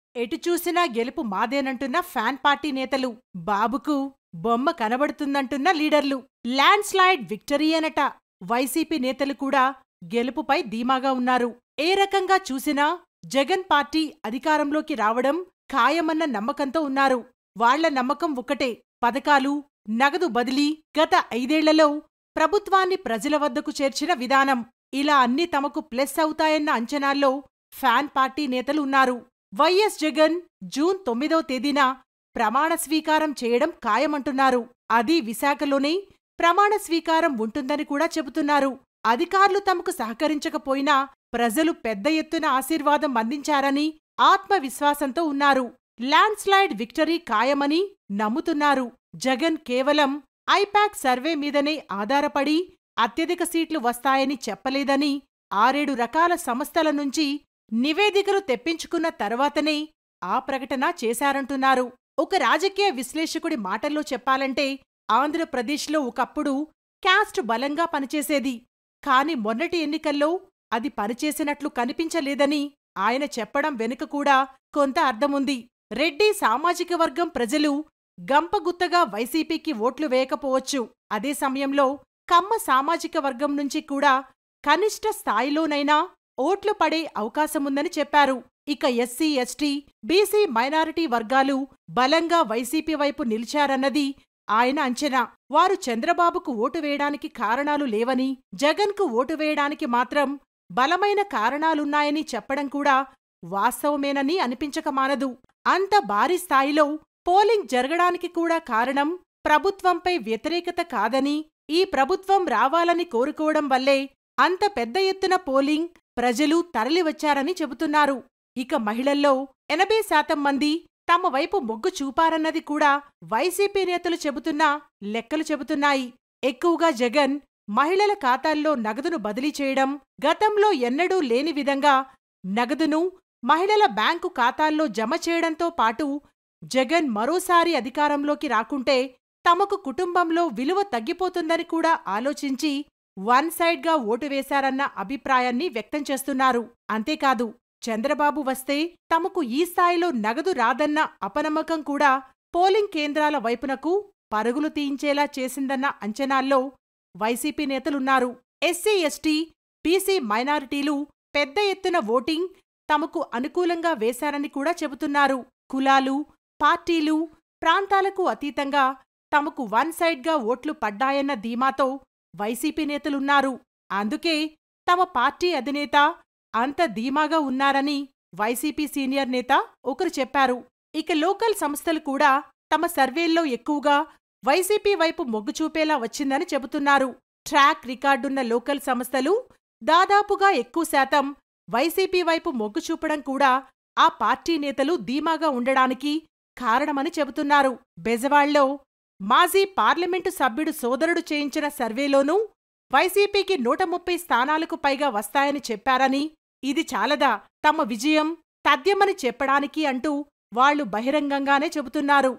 ఎటు చూసినా గెలుపు మాదేనంటున్న ఫ్యాన్ పార్టీ నేతలు, బాబుకు బొమ్మ కనబడుతుందంటున్న లీడర్లు. Land slide విక్టరీయేనట. వైసీపీ నేతలు కూడా గెలుపుపై ధీమాగా ఉన్నారు. ఏ రకంగా చూసినా జగన్ పార్టీ అధికారంలోకి రావడం ఖాయమన్న నమ్మకంతో ఉన్నారు. వాళ్ల నమ్మకం ఒక్కటే, పథకాలు, నగదు బదిలీ, గత 5ఏళ్లలో ప్రభుత్వాన్ని ప్రజల వద్దకు చేర్చిన విధానం, ఇలా అన్నీ తమకు ప్లస్ అవుతాయన్న అంచనాల్లో ఫ్యాన్ పార్టీ నేతలు ఉన్నారు. వైఎస్ జగన్ జూన్ 9వ తేదీన ప్రమాణ స్వీకారం చేయడం ఖాయమంటున్నారు. అది విశాఖలోనే ప్రమాణ స్వీకారం ఉంటుందని కూడా చెబుతున్నారు. అధికారులు తమకు సహకరించకపోయినా ప్రజలు పెద్ద ఎత్తున ఆశీర్వాదం అందించారని ఆత్మవిశ్వాసంతో ఉన్నారు. ల్యాండ్ స్లైడ్ విక్టరీ ఖాయమని నమ్ముతున్నారు. జగన్ కేవలం ఐపాక్ సర్వే మీదనే ఆధారపడి అత్యధిక సీట్లు వస్తాయని చెప్పలేదని 6-7 రకాల సంస్థల నుంచి నివేదికలు తెప్పించుకున్న తర్వాతనే ఆ ప్రకటన చేశారంటున్నారు. ఒక రాజకీయ విశ్లేషకుడి మాటల్లో చెప్పాలంటే, ఆంధ్రప్రదేశ్లో ఒకప్పుడు క్యాస్ట్ బలంగా పనిచేసేది. కాని మొన్నటి ఎన్నికల్లో అది పనిచేసినట్లు కనిపించలేదని ఆయన చెప్పడం వెనుక కూడా కొంత అర్థముంది. రెడ్డి సామాజిక వర్గం ప్రజలు గంపగుత్తగా వైసీపీకి ఓట్లు వేయకపోవచ్చు. అదే సమయంలో కమ్మ సామాజిక వర్గం నుంచి కూడా కనిష్ట స్థాయిలోనైనా ఓట్లు పడే అవకాశముందని చెప్పారు. ఇక ఎస్సీ, ఎస్టీ, బీసీ మైనారిటీ వర్గాలు బలంగా వైసీపీ వైపు నిలిచారన్నది ఆయన అంచనా. వారు చంద్రబాబుకు ఓటు వేయడానికి కారణాలు లేవని, జగన్కు ఓటు వేయడానికి మాత్రం బలమైన కారణాలున్నాయని చెప్పడం కూడా వాస్తవమేనని అనిపించక మానదు. అంత భారీ స్థాయిలో పోలింగ్ జరగడానికి కూడా కారణం ప్రభుత్వంపై వ్యతిరేకత కాదని, ఈ ప్రభుత్వం రావాలని కోరుకోవడం వల్లే అంత పెద్ద ఎత్తున పోలింగ్ ప్రజలు తరలివచ్చారని చెబుతున్నారు. ఇక మహిళల్లో 80% మంది తమ వైపు మొగ్గు చూపారన్నది కూడా వైసీపీ నేతలు చెబుతున్న లెక్కలు చెబుతున్నాయి. ఎక్కువగా జగన్ మహిళల ఖాతాల్లో నగదును బదిలీ చేయడం, గతంలో ఎన్నడూ లేని విధంగా నగదును మహిళల బ్యాంకు ఖాతాల్లో జమ చేయడంతో పాటు జగన్ మరోసారి అధికారంలోకి రాకుంటే తమకు కుటుంబంలో విలువ తగ్గిపోతుందని కూడా ఆలోచించి వన్ సైడ్గా ఓటు వేశారన్న అభిప్రాయాన్ని వ్యక్తం చేస్తున్నారు. అంతేకాదు, చంద్రబాబు వస్తే తమకు ఈ స్థాయిలో నగదు రాదన్న అపనమ్మకం కూడా పోలింగ్ కేంద్రాల వైపునకు పరుగులు తీయించేలా చేసిందన్న అంచనాల్లో వైసీపీ నేతలున్నారు. ఎస్సీ, ఎస్టీ, బీసీ మైనారిటీలు పెద్ద ఎత్తున ఓటింగ్ తమకు అనుకూలంగా వేశారని కూడా చెబుతున్నారు. కులాలు, పార్టీలు, ప్రాంతాలకు అతీతంగా తమకు వన్ సైడ్గా ఓట్లు పడ్డాయన్న ధీమాతో వైసీపీ నేతలున్నారు. అందుకే తమ పార్టీ అధినేత అంత ధీమాగా ఉన్నారని వైసీపీ సీనియర్ నేత ఒకరు చెప్పారు. ఇక లోకల్ సంస్థలు కూడా తమ సర్వేల్లో ఎక్కువగా వైసీపీ వైపు మొగ్గు చూపేలా వచ్చిందని చెబుతున్నారు. ట్రాక్ రికార్డున్న లోకల్ సంస్థలు దాదాపుగా ఎక్కువ శాతం వైసీపీ వైపు మొగ్గు చూపడం కూడా ఆ పార్టీ నేతలు ధీమాగా ఉండడానికి కారణమని చెబుతున్నారు. బెజవాడలో మాజీ పార్లమెంటు సభ్యుడు సోదరుడు చేయించిన సర్వేలోనూ వైసీపీకి 130 స్థానాలకు పైగా వస్తాయని చెప్పారని, ఇది చాలదా తమ విజయం తథ్యమని చెప్పడానికి అంటూ వాళ్లు బహిరంగంగానే చెబుతున్నారు.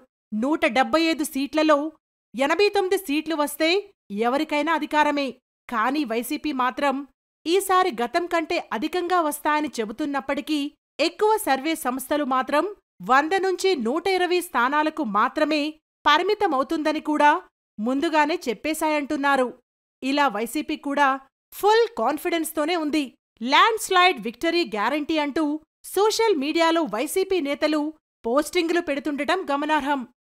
175 సీట్లలో 89 సీట్లు వస్తే ఎవరికైనా అధికారమే. కానీ వైసీపీ మాత్రం ఈసారి గతం కంటే అధికంగా వస్తాయని చెబుతున్నప్పటికీ ఎక్కువ సర్వే సంస్థలు మాత్రం 100 నుంచి 120 స్థానాలకు మాత్రమే పరిమితమవుతుందని కూడా ముందుగానే చెప్పేశాయంటున్నారు. ఇలా వైసీపీ కూడా ఫుల్ కాన్ఫిడెన్స్తోనే ఉంది. ల్యాండ్ స్లైడ్ విక్టరీ గ్యారంటీ అంటూ సోషల్ మీడియాలో వైసీపీ నేతలు పోస్టింగులు పెడుతుండటం గమనార్హం.